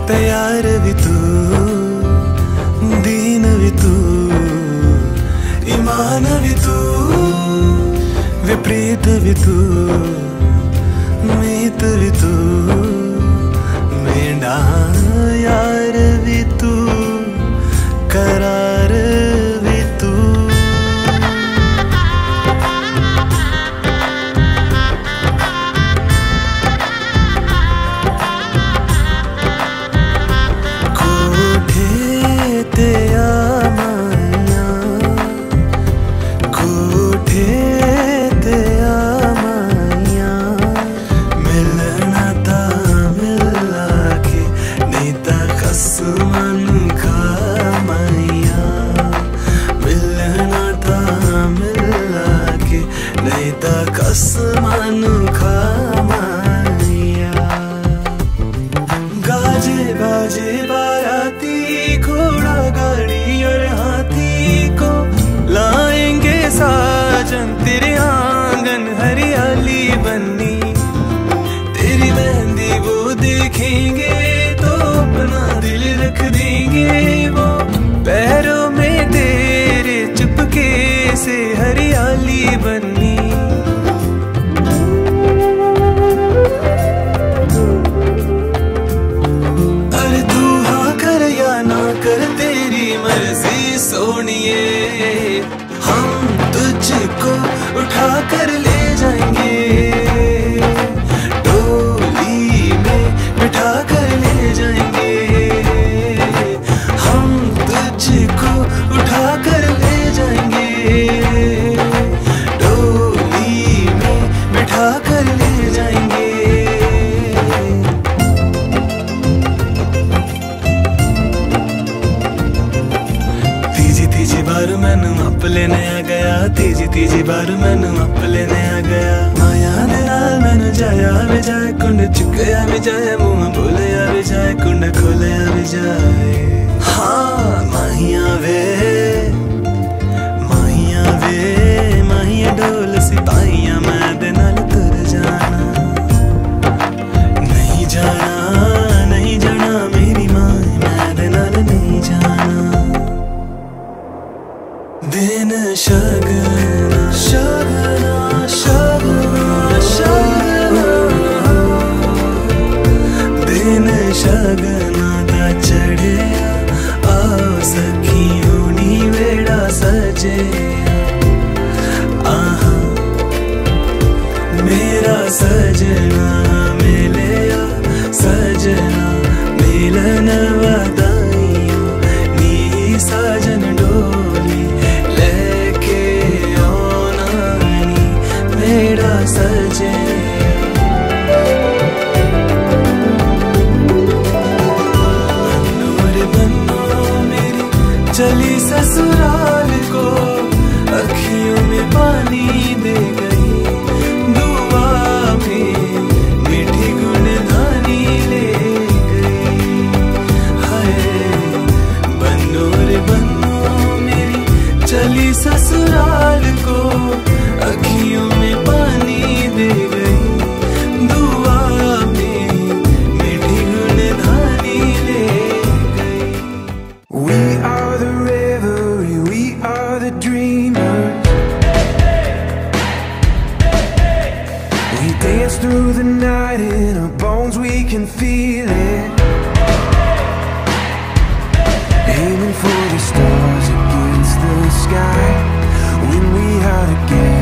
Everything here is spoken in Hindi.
तैयार भी तू, दीन भी तू, ईमान भी तू, विपरीत भी तू, मीत भी तू, मेरा यार भी तू, करार भी तू। कोठे ते आ माया, कोठे ते आ माया, मिलना ता मिला के नहीं ता कसमन खा माया, मिलना ता मिला के नहीं ता कसमन खा माया। गाजे बाजे बाराती, घोड़ा गाड़ी और हाथी को लाएंगे साजन, तेरे आंगन हरियाली बनी, तेरी मेहंदी वो देखेंगे तो अपना दिल रख देंगे वो, पैरों में तेरे चुपके से हरियाली बनी। अरे तू हाँ कर या ना कर तेरी मर्जी सोनिए, हम तुझको उठा कर ले जाएंगे, डोली में बिठा कर ले जाएंगे, हम तुझको उठा कर ले जाएंगे, डोली में बिठा कर ले जाएंगे। तीजी तीजी बार मैनू अप लेने आ गया, तीजी तीजी बार मैनू अप लेने आ गया, माया दे नाल मैनू जाया भी जाए, कुंड चुकया भी जाए, मुंह बोलिया भी जाए, कुंड खोलिया भी जाए। हाँ माहिया वे, माहिया वे, माहिया डोल सिपाहिया, मैं दे नाल तुर जाना, नहीं जाना, नहीं जाना मेरी माँ, मैं दे नाल नहीं जाना। दिन शगना शगना शगना शगना, दिन शगना दा चढ़िया, आओ सखी होनी वेड़ा सजे, आहा मेरा सजना मिलिया, सजना मिलन वदाइयों, नी साजन डोली लेके आना नी मेरा सजे। चली ससुराल को अखियों में पानी दे गई, दुआ में मीठी गुणगानी ले गई, हाय बन्नो रे बन्नो मेरी, चली ससुराल को अखियों में पानी दे गई, दुआ में मीठी गुणगानी ले गई। We are the revelry, we are the dreamers. We dance through the night in our bones, we can feel it. Aiming for the stars against the sky when we are together.